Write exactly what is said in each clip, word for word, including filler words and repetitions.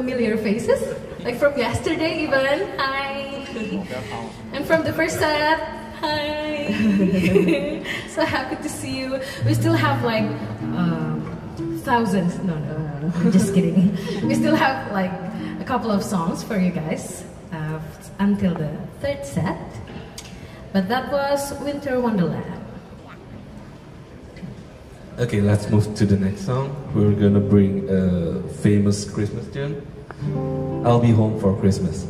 familiar faces, like from yesterday even. Hi. And from the first set. Hi. So happy to see you. We still have like uh, thousands. No, no, no, no. I'm just kidding. We still have like a couple of songs for you guys uh, until the third set. But that was Winter Wonderland. Okay, let's move to the next song. We're gonna bring a famous Christmas tune. I'll Be Home for Christmas.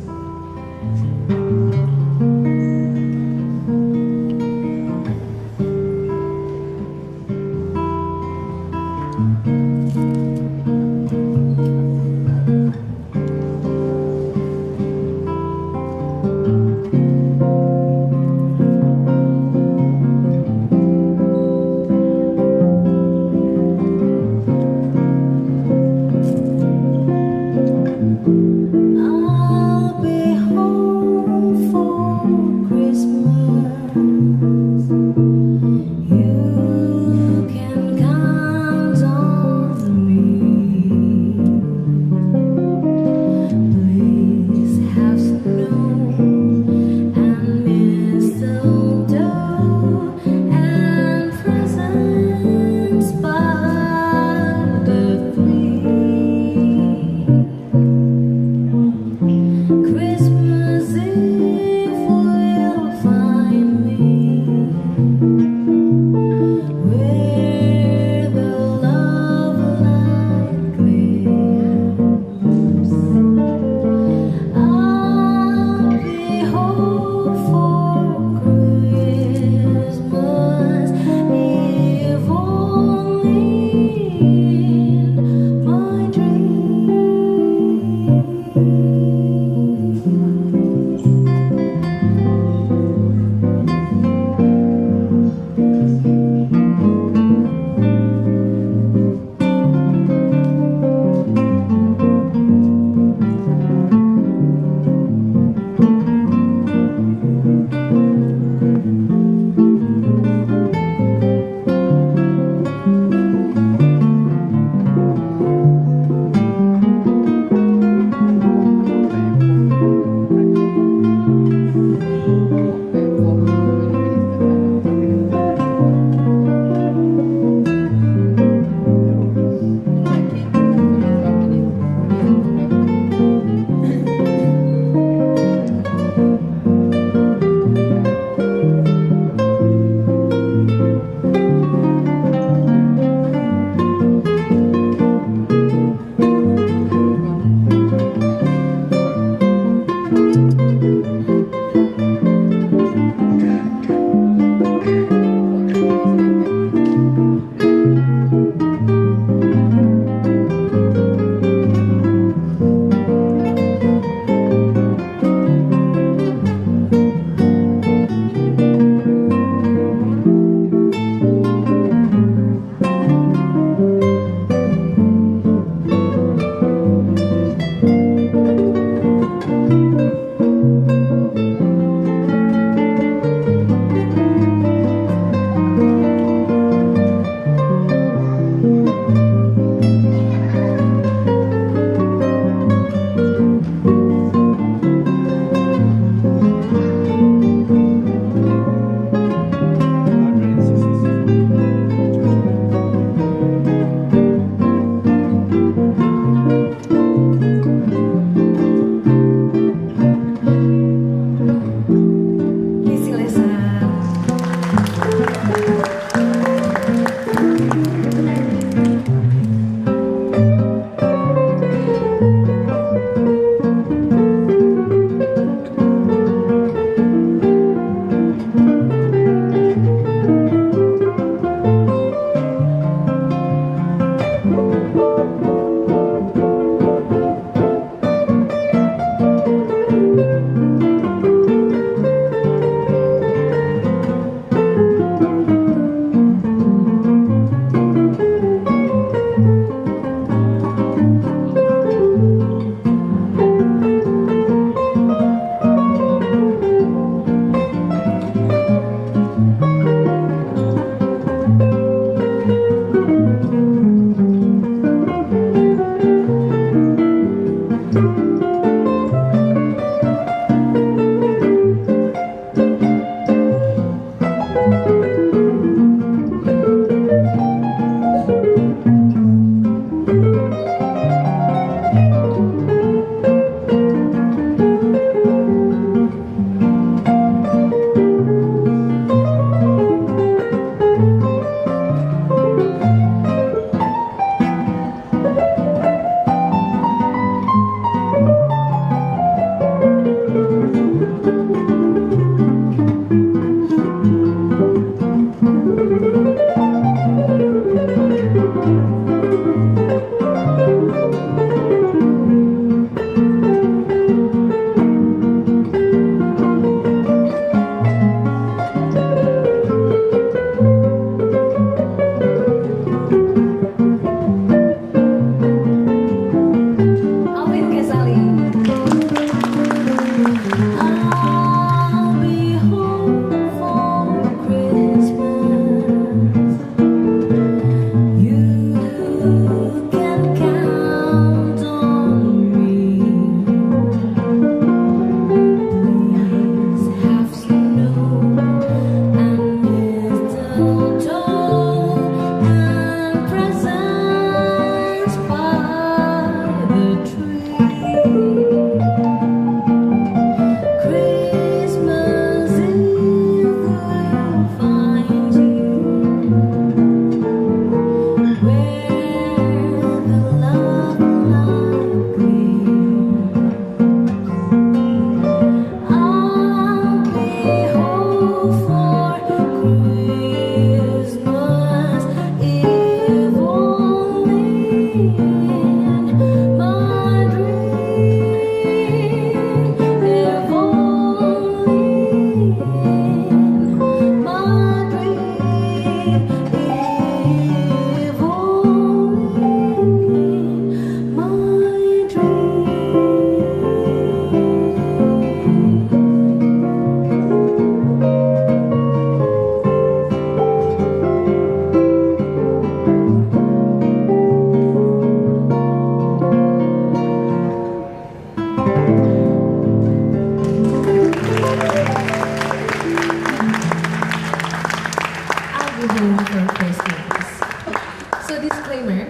you home for Christmas. So disclaimer,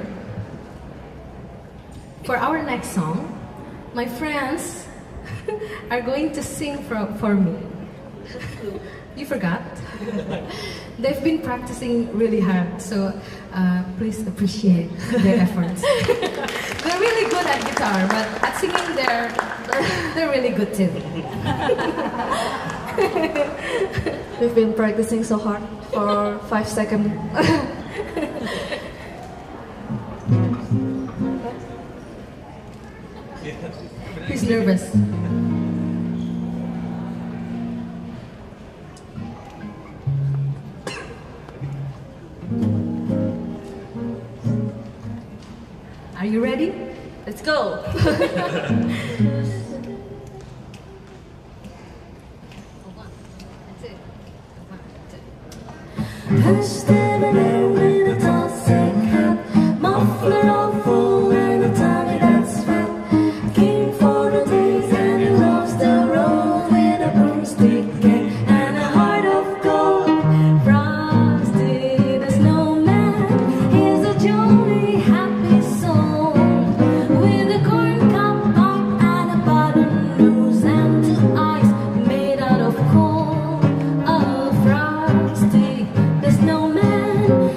for our next song, my friends are going to sing for, for me. You forgot? They've been practicing really hard, so uh, please appreciate their efforts. They're really good at guitar, but at singing they're, they're really good too. We've been practicing so hard for five seconds. He's nervous. Are you ready? Let's go! Hush, there with a tossing hat, muffler all full and a tummy that's fat. King for the days and he loves the road with a broomstick gang and a heart of gold. Frosty the snowman, he's a jolly happy soul with a corn cob pipe and a button nose and two eyes made out of coal. Oh, Frosty the snowman,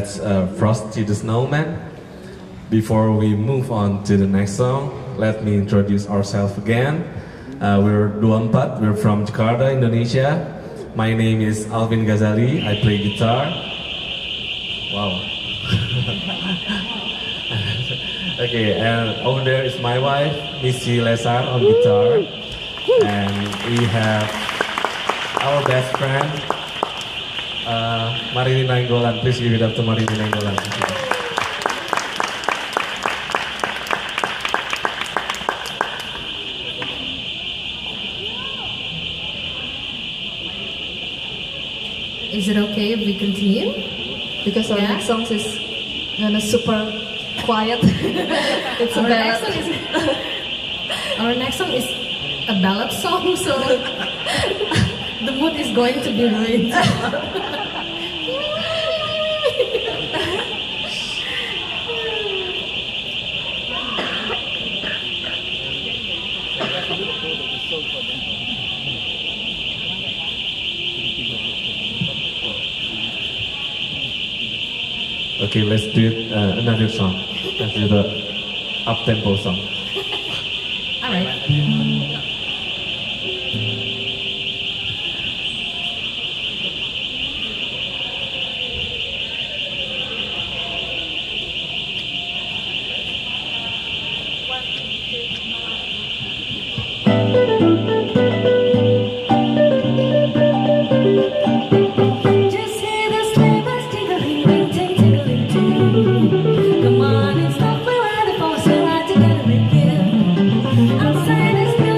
That's uh, Frosty the Snowman. Before we move on to the next song, let me introduce ourselves again. Uh, we're Dua Empat, we're from Jakarta, Indonesia. My name is Alvin Ghazali, I play guitar. Wow. Okay, and over there is my wife, Missy Lesar on guitar. And we have our best friend, uh, Marini Nainggolan. Please give it up to Marini Nainggolan. Is it okay if we continue? Because our Yeah. next song is gonna super quiet. It's a Our next ballad. song is our next song is a ballad song, so the mood is going to be ruined. Okay, let's do it, uh, another song. Let's do the up-tempo song. All right. Just hear the sleigh bells tingling, ring, ting, tingling too. Come on, it's not for weather, for we're still out together with you. Outside is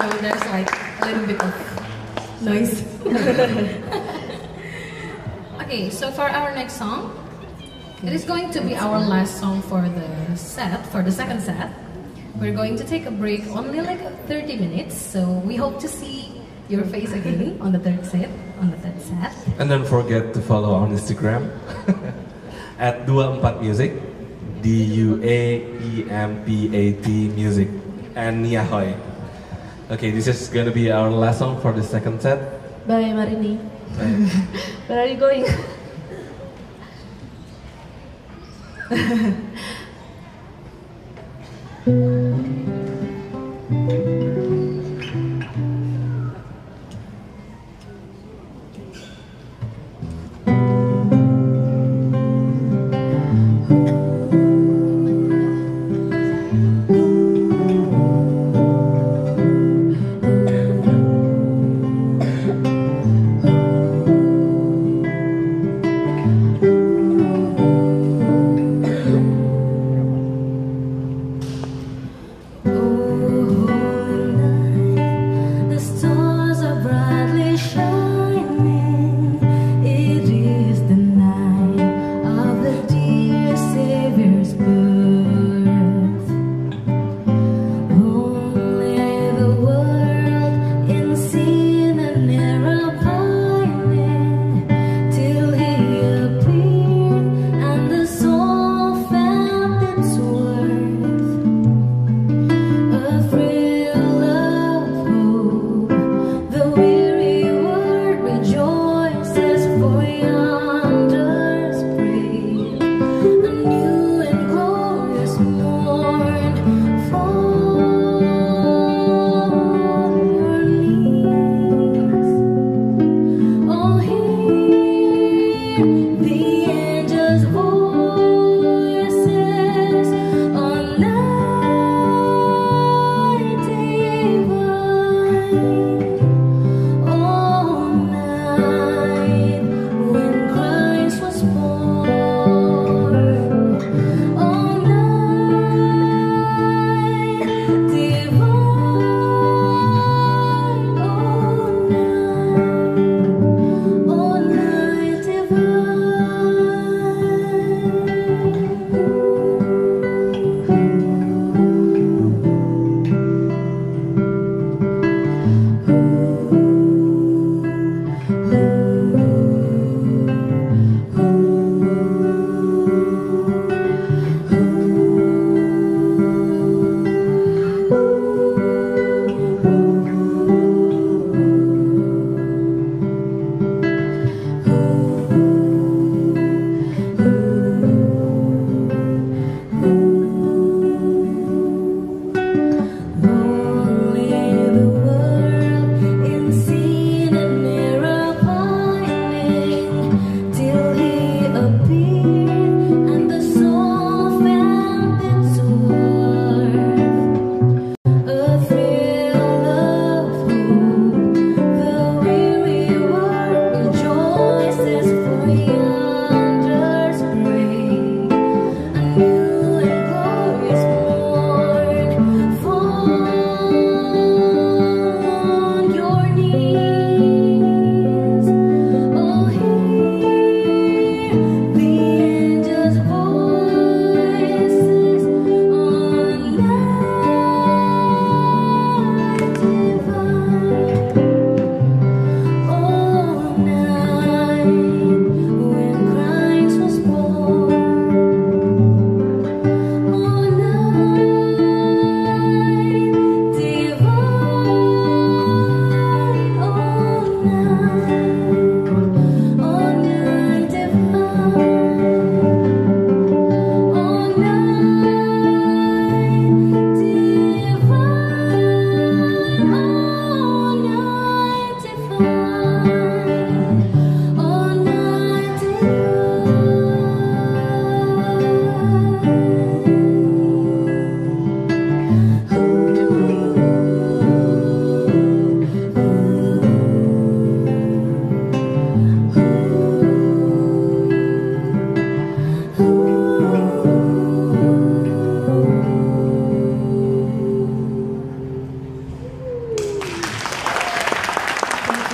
there's like a little bit of noise. Okay, so for our next song, it is going to be our last song for the set, for the second set. We're going to take a break only like thirty minutes, so we hope to see your face again on the third set, on the third set. And don't forget to follow on Instagram at Dua Empat Music, D U A E M P A T Music, and Niahoy. Okay, this is gonna be our last song for the second set. Bye, Marini. Where are you going?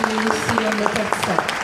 see you on the third step.